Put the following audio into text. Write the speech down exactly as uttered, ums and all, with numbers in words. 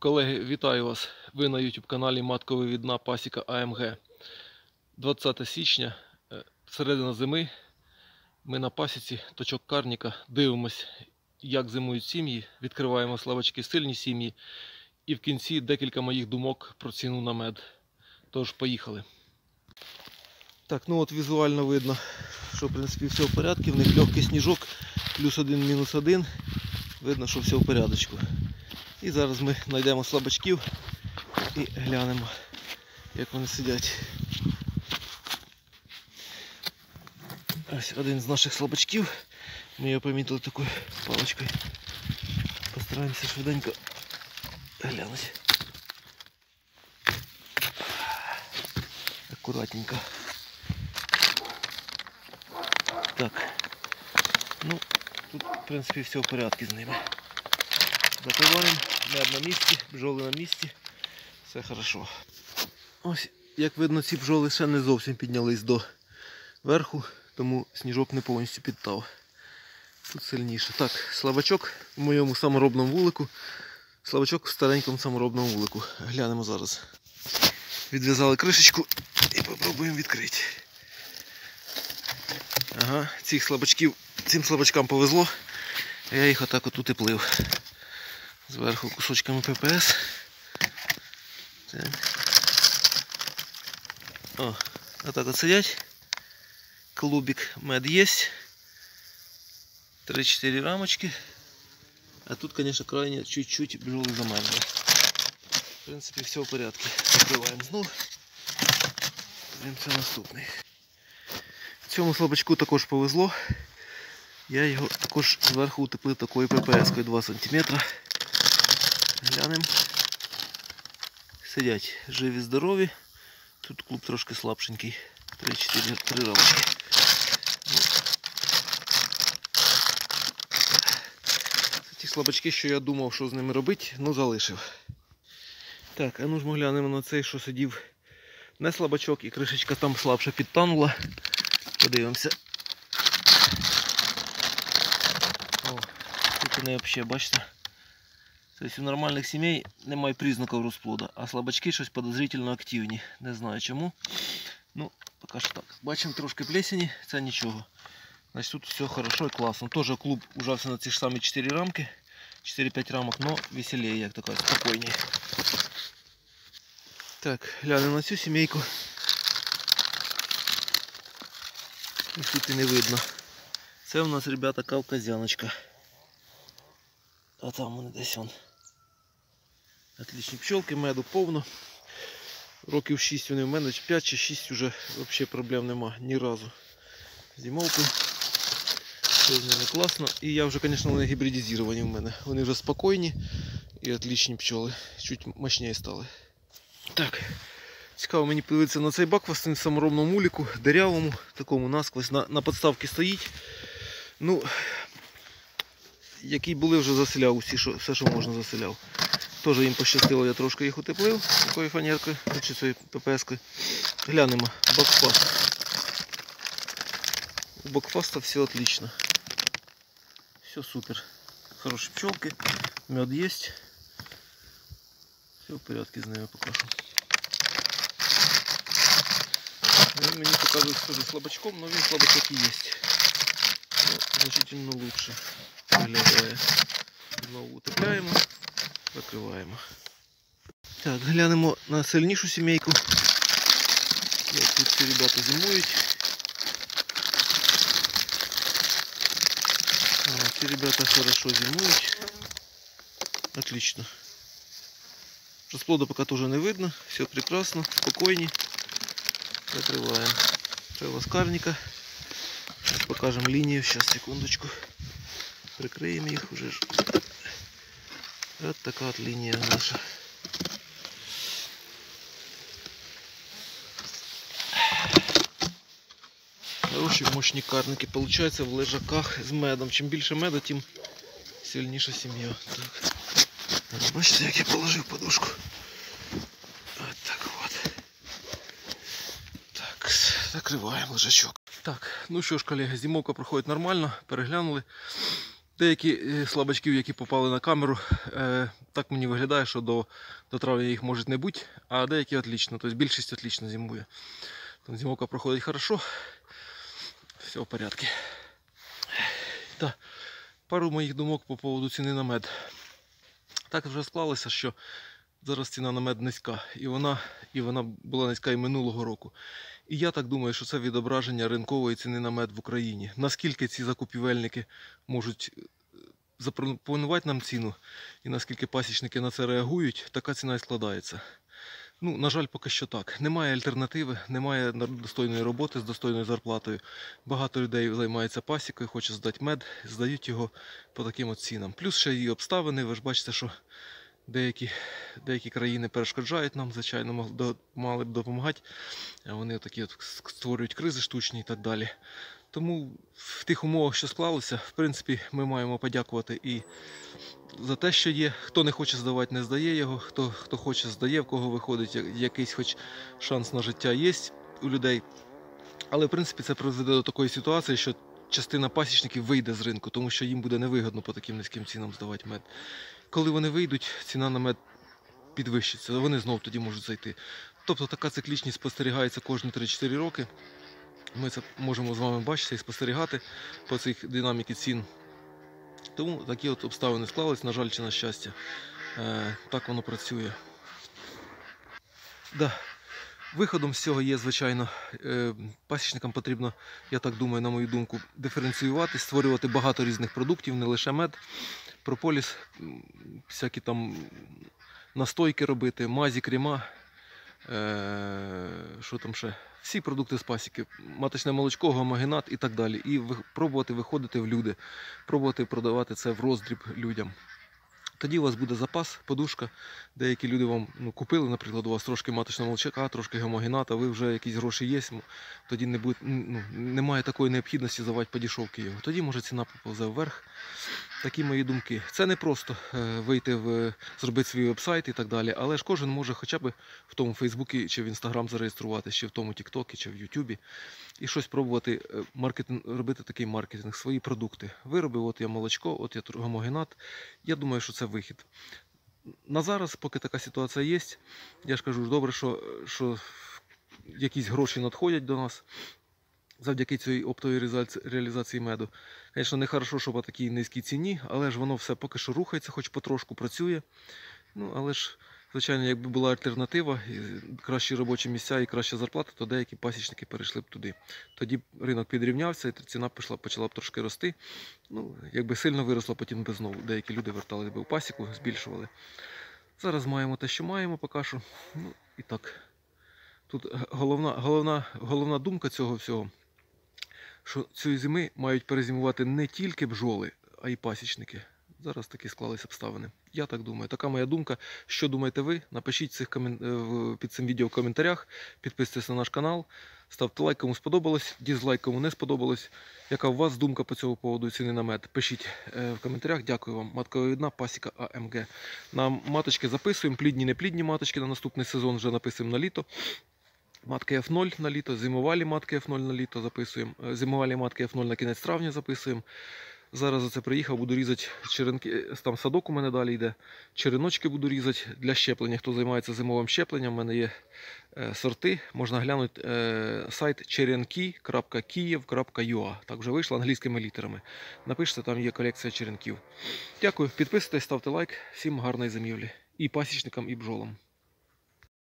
Колеги, вітаю вас! Ви на YouTube каналі Матковивідна пасіка А М Г. двадцяте січня, середина зими. Ми на пасіці точок Карніка дивимось, як зимують сім'ї, відкриваємо слабачки сильні сім'ї. І в кінці декілька моїх думок про ціну на мед. Тож, поїхали. Так, ну от візуально видно, що в принципі все в порядку. В них легкий сніжок, плюс один, мінус один. Видно, що все в порядочку. І зараз ми знайдемо слабачків і глянемо, як вони сидять. Ось один з наших слабачків. Ми його помітили такою паличкою. Постараємося швиденько глянути. Акуратненько. Так. Ну, тут в принципі все в порядку з ними. Закриваємо, мед на місці, бджоли на місці, все хорошо. Ось, як видно, ці бджоли ще не зовсім піднялись до верху, тому сніжок не повністю підтав. Тут сильніше. Так, слабачок в моєму саморобному вулику, слабачок в старенькому саморобному вулику. Глянемо зараз. Відв'язали кришечку і спробуємо відкрити. Ага, цих слабачків, цим слабачкам повезло, а я їх отак от утеплив. Зверху кусочками П П С. Так. О, отак от сидять. Клубик мед є. три-чотири рамочки. А тут, конечно, крайне чуть-чуть бджоли замерзли. В принципі, все в порядку. Закриваємо знову. Дивимося наступний. Цьому слабачку також повезло. Я його також зверху утеплив такою П П С-кою два сантиметри. Глянемо. Сидять живі, здорові. Тут клуб трошки слабшенький. три-чотири рамочки. Це ті слабачки, що я думав, що з ними робити, ну залишив. Так, а ну ж ми глянемо на цей, що сидів не слабачок і кришечка там слабше підтанула. Подивимося. О, тут вони взагалі, бачите? Тобто у нормальних сімей немає признаків розплоду, а слабачки щось подозрительно активні. Не знаю чому. Ну, поки що так. Бачимо трошки плесені, це нічого. Значить тут все хорошо і класно. Тоже клуб ужався на ці ж самі чотири рамки. чотири-п'ять рамок, но веселее, як така, спокійніше. Так, глянемо на цю сімейку. Їх тут і не видно. Це у нас, ребята, кавказяночка. А там вони десь вон. Отличні пчелки, меду повно. Років шість вони в мене, п'ять чи шість вже взагалі проблем нема ні разу. Зимовки. Все з ними класно. І я вже, звісно, вони гібридизовані в мене. Вони вже спокійні і отличні пчоли. Чуть мощніше стали. Так. Цікаво мені подивитися на цей бак в цьому саморобному уліку, дирявому, такому насквозь, на, на підставці стоїть. Ну, які були, вже заселяв усі, що, все, що можна заселяв. Теж їм пощастило, я трошки їх утеплив такою фанеркою, чи цією П П С-кою. Глянемо, бакфаст. У бакфаста все отлично. Все супер. Хороші пчелки, мед є. Все в порядку з ними поки що. Він мені показує теж слабачком, але він слабачок і є. Ну, значительно лучше виглядає. Знову утепляємо, закриваємо. Так, глянемо на сильнішу сімейку. Як тут ці ребята зимують. А, ці ребята хорошо зимують. Отлично. Розплода поки теж не видно. Все прекрасно, спокійні. Закриваємо. Це у вас карніка. Зараз покажемо лінію. Зараз, секундочку. Прикриємо їх уже. Ось така от лінія наша. Хороші мощні карники. Получається в лежаках з медом. Чим більше меду, тим сильніша сім'я. Так. Бачите, як я положив подушку. Ось так от. Так, закриваємо лежачок. Так, ну що ж, колеги, зимовка проходить нормально, переглянули. Деякі е, слабачків, які попали на камеру, е, так мені виглядає, що до, до травня їх може не бути, а деякі отлично, тобто більшість отлично зимує. Там зимовка проходить хорошо, все в порядку. Так, пару моїх думок по поводу ціни на мед. Так вже склалося, що зараз ціна на мед низька, і вона, і вона була низька і минулого року. І я так думаю, що це відображення ринкової ціни на мед в Україні. Наскільки ці закупівельники можуть запропонувати нам ціну, і наскільки пасічники на це реагують, така ціна і складається. Ну, на жаль, поки що так. Немає альтернативи, немає достойної роботи з достойною зарплатою. Багато людей займається пасікою, хоче здати мед, здають його по таким от цінам. Плюс ще і обставини, ви ж бачите, що деякі, деякі країни перешкоджають нам, звичайно, мали б допомагати, а вони такі от створюють кризи штучні і так далі. Тому в тих умовах, що склалося, в принципі, ми маємо подякувати і за те, що є. Хто не хоче здавати, не здає його, хто, хто хоче, здає, в кого виходить, якийсь хоч шанс на життя є у людей. Але, в принципі, це призведе до такої ситуації, що частина пасічників вийде з ринку, тому що їм буде невигідно по таким низьким цінам здавати мед. Коли вони вийдуть, ціна на мед підвищиться, вони знов тоді можуть зайти. Тобто така циклічність спостерігається кожні три-чотири роки. Ми це можемо з вами бачити і спостерігати по цих динаміки цін. Тому такі от обставини склались, на жаль, чи на щастя. Е, так воно працює. Да. Виходом з цього є, звичайно, е, пасічникам потрібно, я так думаю, на мою думку, диференціювати, створювати багато різних продуктів, не лише мед, прополіс, всякі там настойки робити, мазі, крема, е, що там ще, всі продукти з пасіки, маточне молочко, гомогенат і так далі. І ви, пробувати виходити в люди, пробувати продавати це в роздріб людям. Тоді у вас буде запас, подушка. Деякі люди вам ну, купили, наприклад, у вас трошки маточного молочка, трошки гомогената, ви вже якісь гроші є, тоді не буде, ну, немає такої необхідності здавати по дешевки його. Тоді може ціна поповзе вверх. Такі мої думки. Це не просто е, вийти, в, зробити свій веб-сайт і так далі, але ж кожен може хоча б в тому Фейсбуці чи в Інстаграм зареєструватися, чи в тому Тіктокі, чи в Ютубі. І щось пробувати маркетинг, робити такий маркетинг, свої продукти. Вироби, от я молочко, от я гомогенат. Я думаю, що це вихід. На зараз, поки така ситуація є, я ж кажу, добре, що, що якісь гроші надходять до нас завдяки цій оптовій реалізації меду. Звісно, не хорошо, що по такій низькій ціні, але ж воно все поки що рухається, хоч потрошку працює. Ну, але ж, звичайно, якби була альтернатива, кращі робочі місця і краща зарплата, то деякі пасічники перейшли б туди. Тоді ринок підрівнявся і ціна пішла, почала б трошки рости. Ну, якби сильно виросла, потім би знову. Деякі люди верталися би в пасіку, збільшували. Зараз маємо те, що маємо поки що. Ну, і так. Тут головна, головна, головна думка цього всього, що цієї зими мають перезимувати не тільки бджоли, а й пасічники. Зараз такі склалися обставини. Я так думаю. Така моя думка. Що думаєте ви? Напишіть цих комен... під цим відео в коментарях. Підписуйтесь на наш канал. Ставте лайк, кому сподобалось. Дізлайк, кому не сподобалось. Яка у вас думка по цьому поводу ціни на мед? Пишіть в коментарях. Дякую вам. Маткова відна, пасіка АМГ. На маточки записуємо. Плідні, не плідні маточки на наступний сезон вже написуємо на літо. Матки еф нуль на літо, зимовалі матки еф нуль на літо записуємо. Зимовалі матки еф нуль на кінець травня записуємо. Зараз за це приїхав, буду різати черенки, там садок у мене далі йде. Череночки буду різати для щеплення. Хто займається зимовим щепленням, у мене є е, сорти. Можна глянути е, сайт черенки крапка київ крапка ю а. Так вже вийшло англійськими літерами. Напишіть, там є колекція черенків. Дякую, підписуйтесь, ставте лайк. Всім гарної зимівлі. І пасічникам, і бджолам.